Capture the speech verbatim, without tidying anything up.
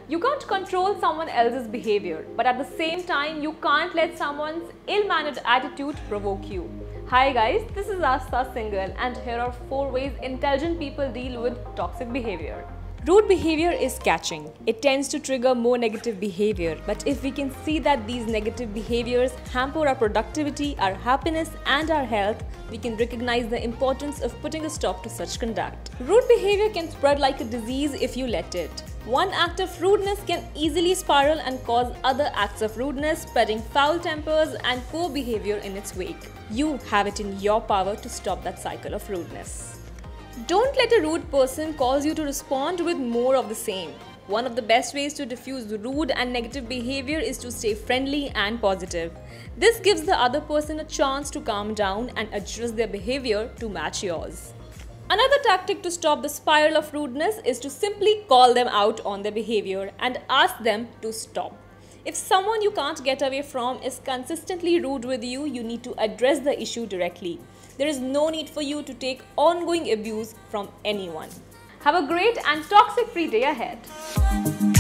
You can't control someone else's behavior, but at the same time, you can't let someone's ill-mannered attitude provoke you. Hi guys, this is Asta Singhal, and here are four ways intelligent people deal with toxic behavior. Rude behavior is catching. It tends to trigger more negative behavior, but if we can see that these negative behaviors hamper our productivity, our happiness and our health, we can recognize the importance of putting a stop to such conduct. Rude behavior can spread like a disease if you let it. One act of rudeness can easily spiral and cause other acts of rudeness, spreading foul tempers and poor behavior in its wake. You have it in your power to stop that cycle of rudeness. Don't let a rude person cause you to respond with more of the same. One of the best ways to diffuse rude and negative behavior is to stay friendly and positive. This gives the other person a chance to calm down and adjust their behavior to match yours. Another tactic to stop the spiral of rudeness is to simply call them out on their behavior and ask them to stop. If someone you can't get away from is consistently rude with you, you need to address the issue directly. There is no need for you to take ongoing abuse from anyone. Have a great and toxic-free day ahead.